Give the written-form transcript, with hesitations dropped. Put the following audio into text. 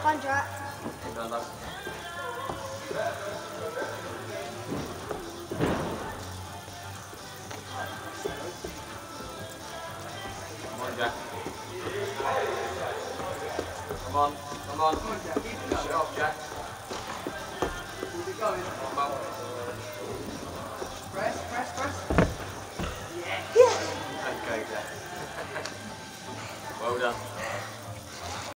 Fun, Jack. Well done, love. Come on, Jack. Come on, come on. Finish it off, Jack. Keep it going. Come on, Mum. Press, press, press. Yeah. Okay, Jack. Well done.